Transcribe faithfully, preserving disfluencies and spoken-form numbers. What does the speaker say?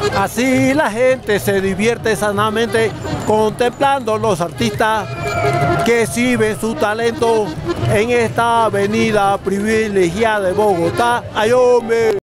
Así la gente se divierte sanamente contemplando los artistas que exhiben su talento en esta avenida privilegiada de Bogotá. ¡Ay, hombre!